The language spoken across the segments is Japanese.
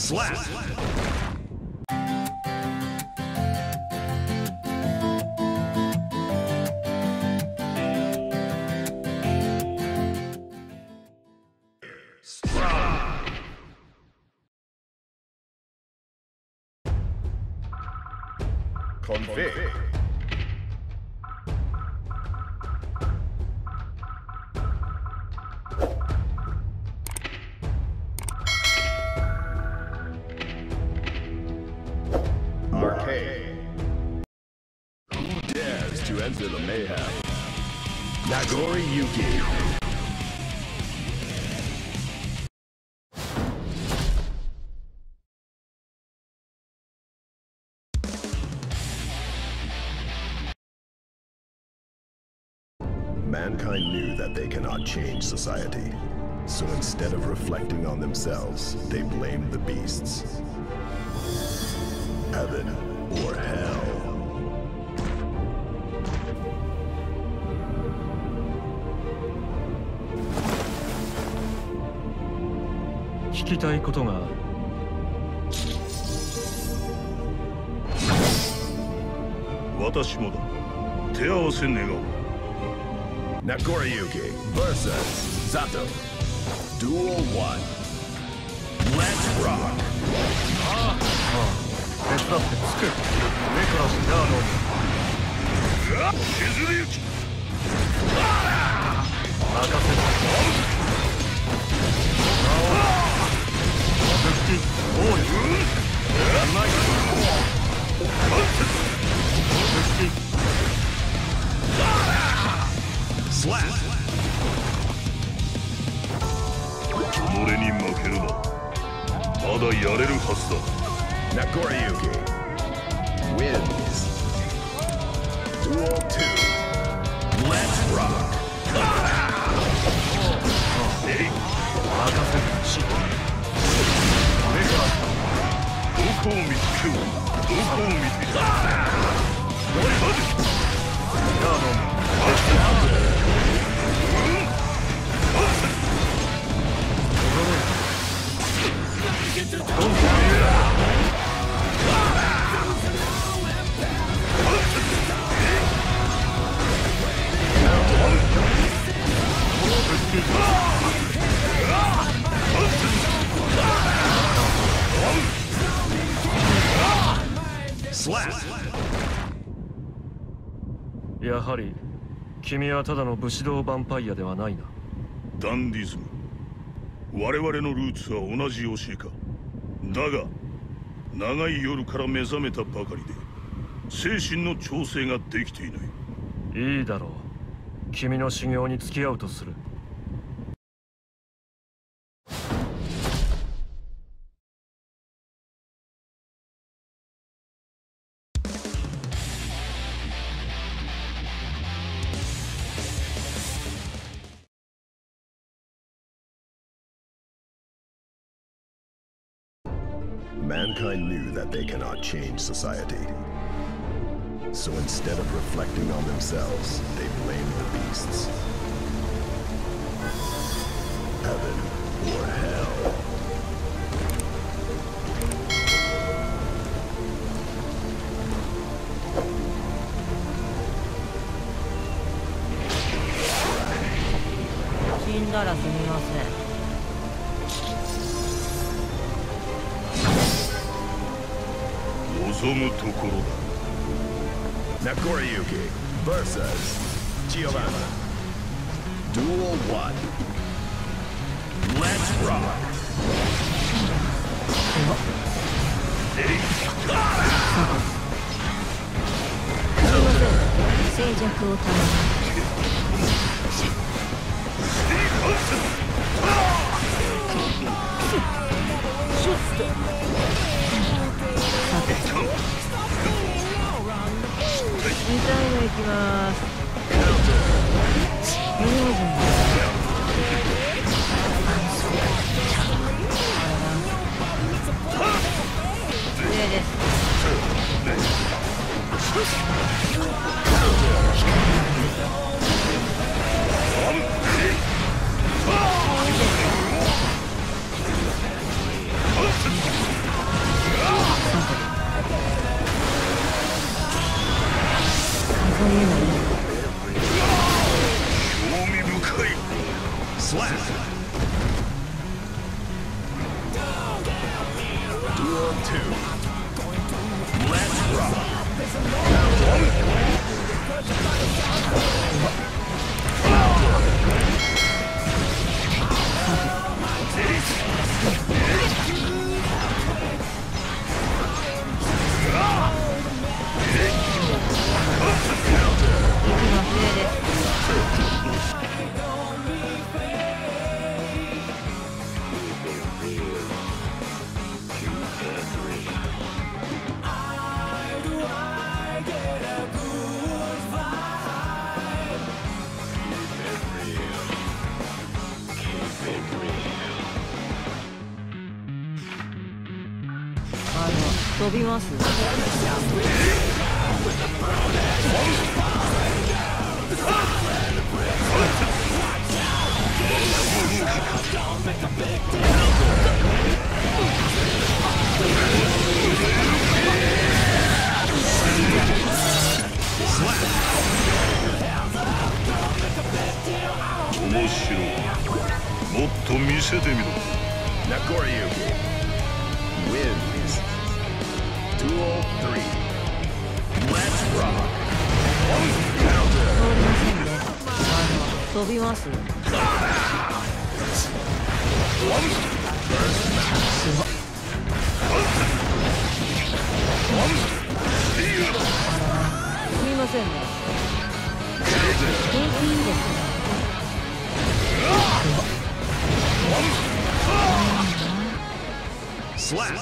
Slap! Config. Arcade. Who dares to enter the mayhem? Nagori Yuki. Mankind knew that they cannot change society. So instead of reflecting on themselves, they blamed the beasts. Heaven or hell. 聞きたいことがある。 私もだ。手合わせ願おう。 Nagoriyuki vs. Zato. Duel 1. Let's rock! 手伝ってつく。上からスターの。 削り打ち。 任せろ。復帰ゴール。うまい。復帰。 Slap! 己に負けるな。まだやれるはずだ。 Nagoriyuki wins. Duel 2. Let's rock! 任せる。し。上からどこを見つけよう。どこを見ている。 Slap! やはり君はただの武士道ヴァンパイアではないな。 ダンディズム。我々のルーツは同じ教えか。だが長い夜から目覚めたばかりで精神の調整ができていない。 いいだろう。君の修行に付き合うとする。 Mankind knew that they cannot change society. So instead of reflecting on themselves, they blamed the beasts. Heaven or hell. 死んだらすみません。 望むところだ。 Nagoriyuki vs. Giovanna. Duel 1. Let's rock! 静寂を頼む。2回目いきます。上です。 Slap. Duel 2. Let's rock. 飛びます。 面白い。もっと見せてみろ。 Nagoriyuki wins. Duel 3. Let's rock. 飛びます。すみませんね。元気いいですね。 Slap.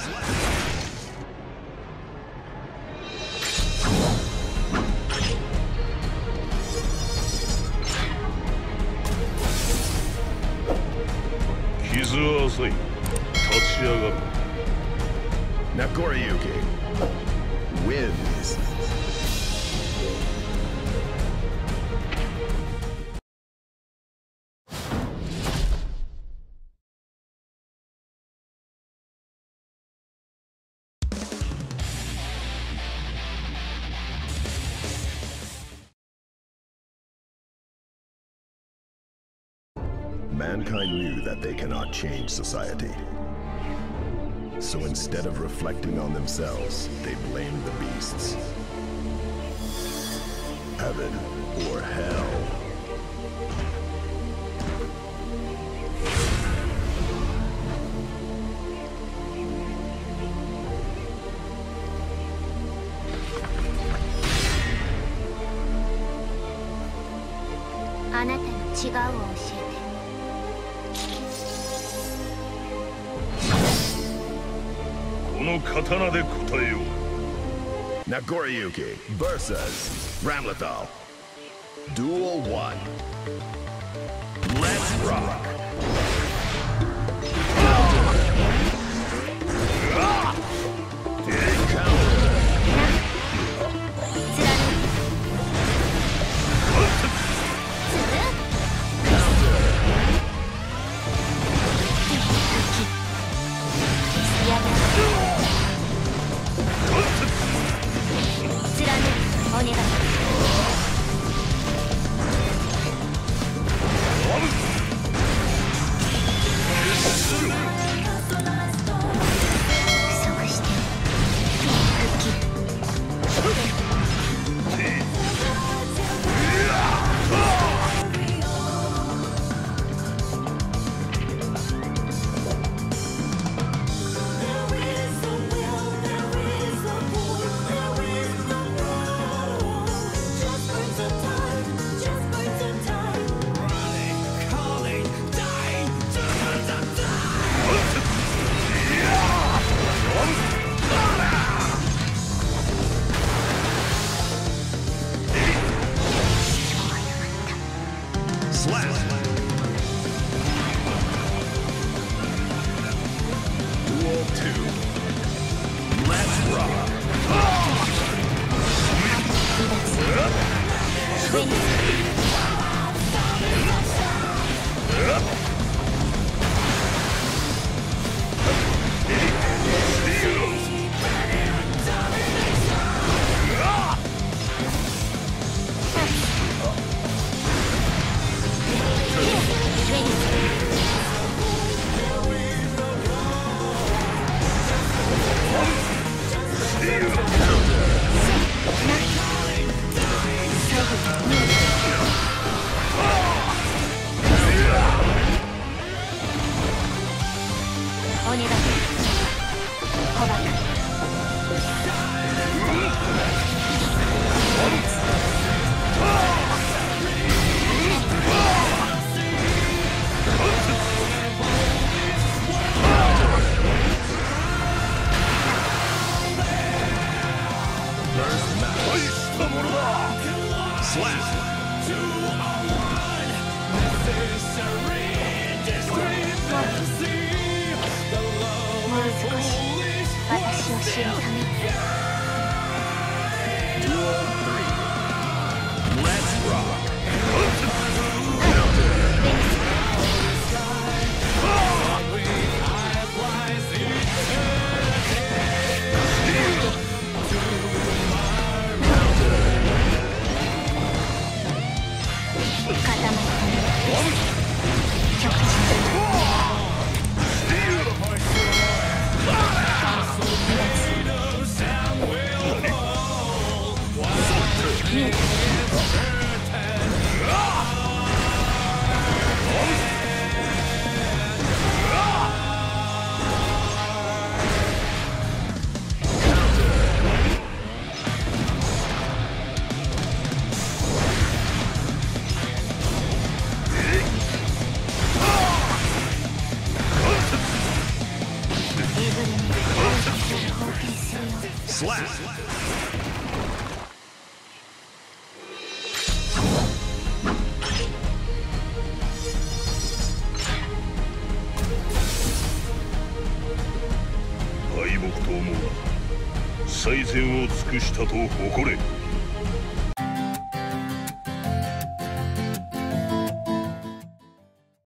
Nagoriyuki wins. Mankind knew that they cannot change society. So instead of reflecting on themselves, they blamed the beasts. Heaven or hell. Nagoriyuki versus Ramlethal. Duel 1. Let's rock. Slap! 敗北と思うな。最善を尽くしたと誇れ。